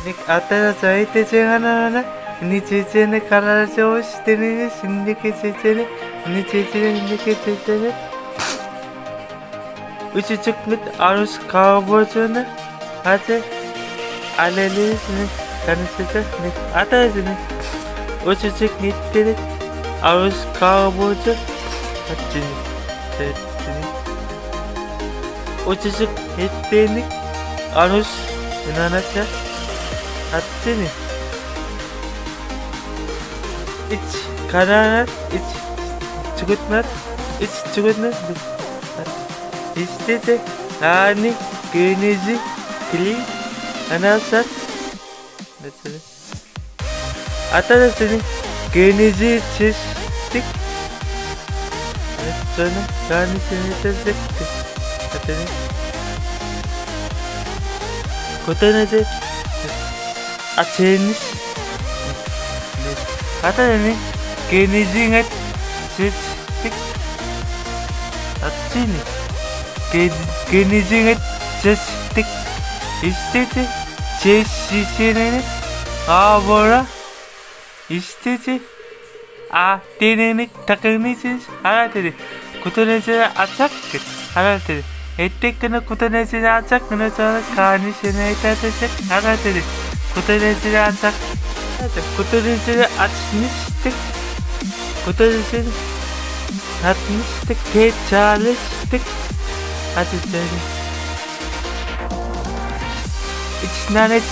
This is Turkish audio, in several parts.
新しい手花日一に体をしてね、死んでけちてね、日一にけちてね。Uçucuk mit arus kavboğuna hadi alelisini kanıtacak mit atasını uçucuk mitleri arus kavboğuna hadi uçucuk mitlerini arus inanacak hadi iç karar iç çıkıtlar iç çıkıtlar İşte de hani günüzü kili anasat mesela atasını günüzü çizdik sonra kanisini çizdik atını kutanızı açınız atasını günüzü çizdik atını Genizine çeşitlik istedi çeşitlerini avora istedi deneni takınıcız haratedi kutunacı açak haratedi ettekini kutunacı açak sonra karnışını etecek haratedi kutunacı açak kutunacı açmıştık kutunacı atmıştık çalıştık hadi söyle. İçine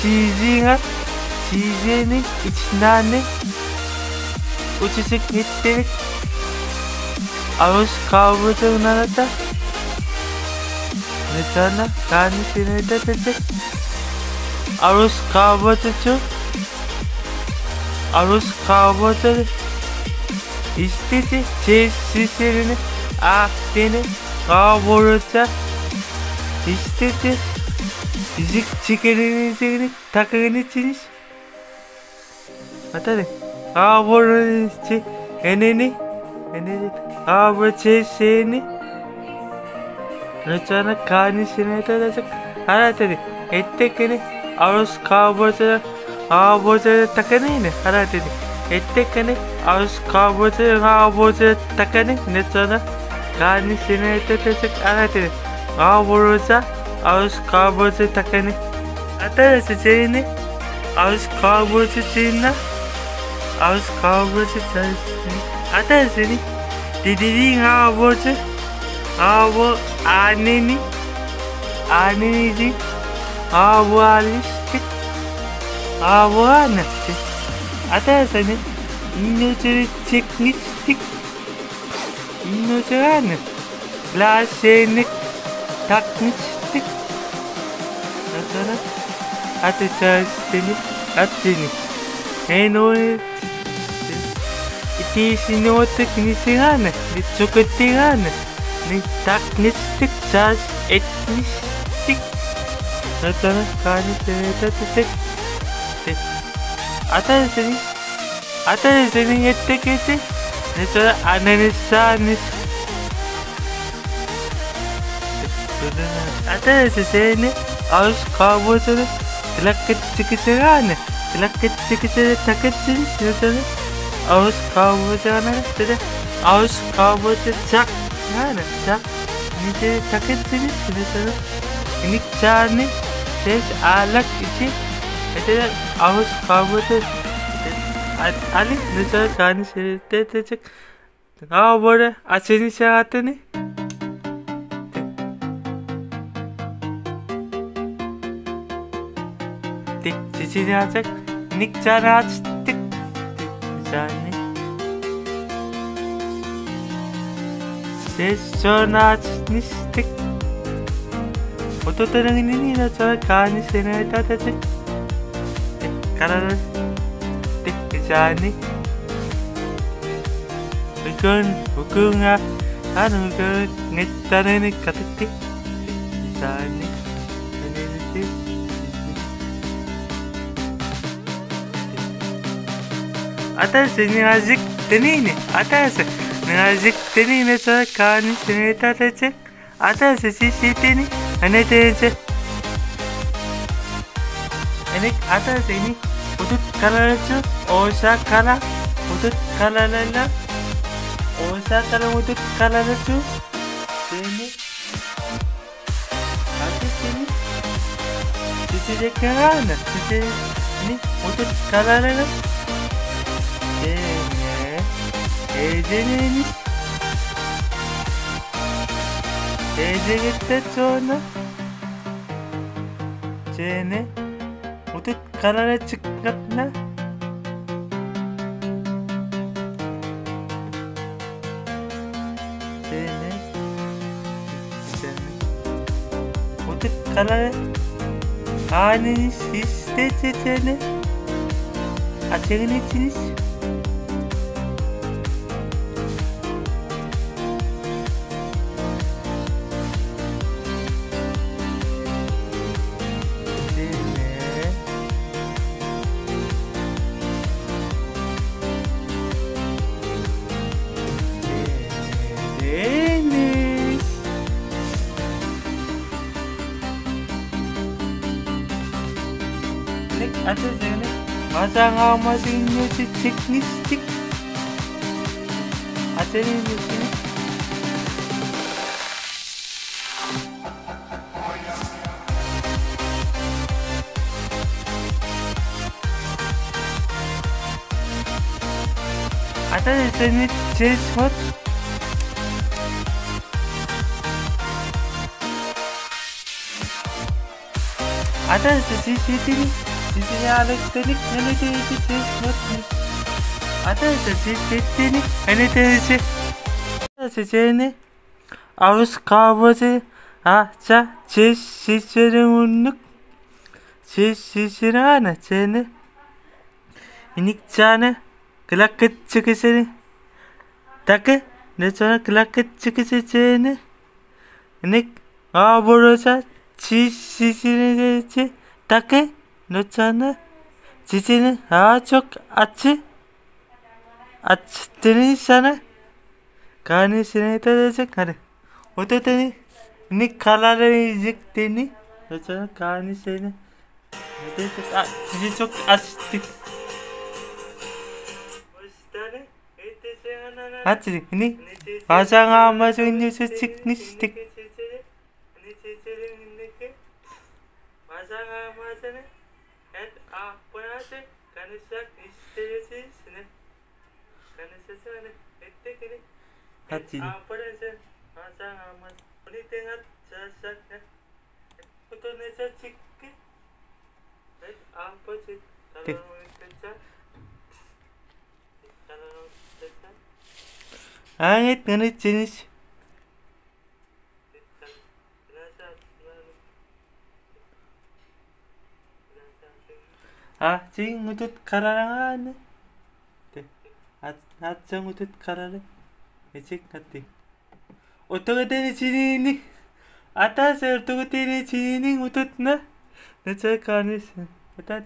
çizini içine uçuşuk gittik. Aruz kavrulduğuna da mesela karnısını da desek aruz kavrulucu aruz kavrulucu istedi çizgilerini deni kavrulacak istedi fizik çıkarınızı takınıcınız hadi kavrulacak eneni kavrulacak seni mesela karnısını da desek hadi ettekini aruz kavrulacak takınını hadi ettekini aruz kavrulacak takınını mesela karnısını da desek hadi kavrulacak aruz kavrulacak takınını hadi seni aruz kavrulacak seni aruz kavrulacak seni hadi seni dediğin kavrulacak anneni alıştık anlattı hadi seni İnnoları çekmiştik İnnoları laseni takmıştık sonra hadi çalıştığını attığını en o İtişini o teknisini bir çok ötürüğünü ne takmıştık çalış etmiştik sonra karnısını tatacak Ata senin etteketi ne sonra ananızsanız ata seni ağız kavrulacağını tilakket çıkışırağını takıtsınız ne sonra ağız kavrulacağını dedi ağız kavrulacak yani çak ne takıtsınız ne sonra inik çağını ses alak için ne ağız kavrulacak Ali mesela karnısını tetecek. Böyle açın saatini. Çiçeğini açacak. Nikçanı açtık. Nikçanı. Ses sonra açmıştık. Ototanın inini sonra karnısını tetecek. Kararı. Yani bugün ngetarını katıktık yani atası nazik deneyini atası nazik deneyine sonra karnısını tatacak atası şişetini ne diyecek enik atas ini udut kalaracu Osaka udut kalalala Osaka udut kalaracu seni atas ini sisi kana sisi ini udut kalalala seni ejeni gitti sonra seni udut kalala çıkartma seni udut kalala hani işte seni açığın içiniz ada sini masang mesinnya cicik ada di sini ada di sini chessboard ada di sini sisinya elektronik energi chessboard ada di sini energi sini harus kabel aja chess sisirin unuk chess sisirana sini ini sana kelak kecil sini tak ne sana kelak kecil sini ini kabel chess sisirin tak 너잖아 지지는 çok açtığını karnesine edecek hadi ototenin ne kararları yiyecektiğini 너잖아 karnesine edecek sizi çok açtık hadi ini pasang amacını çıkmıştık pasang amacını hati hangat ngene jenis cing utut kararangan cing utut kararangan cing hati otogateni sini atas otogateni sini utut na necak karnis atas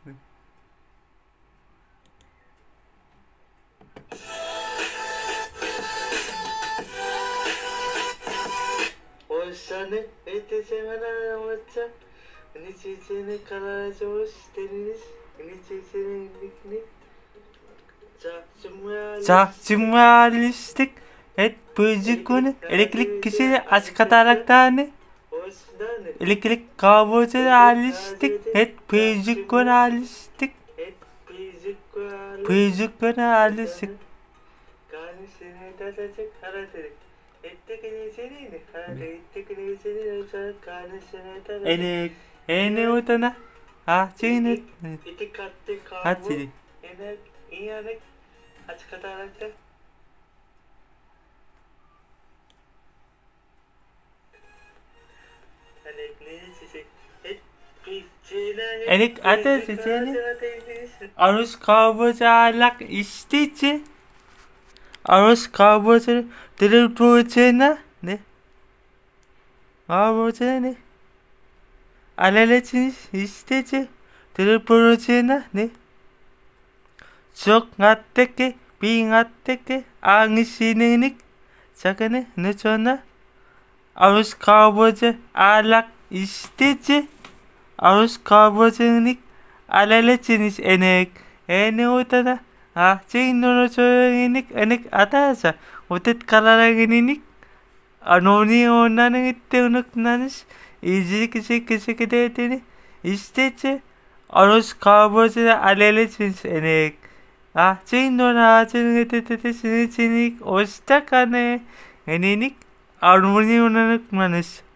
Osane etese mana namacca ini sisini kalaracu steriliz ini sisini nikni semua listrik bujukun elektrik kişi aç kataraktan elektrik kablosu listrik bujukun listrik bujukun listrik kani seni tatacak haratırık ene utana chini itikatte kablo ene iyanek aç katarakta enik ate sisene arus kablosu alak istici arus kablosu telefonu ne kablosu alelacın istici telefonu ne çok ngatteki bir ngatteki angisinik sakene ne sonra arus kablosu alak istici arus kablosunik alalachinis enek. Ene utana. Chinono choinik enek atasa. Utet kalaraginik. Anoni onanın itte unuknanis. İzik dedini. İstece. Anos kabose alalachinis enek. Chinono acın etete sinik. Osta kane. Eninik. Armoni onanık manis.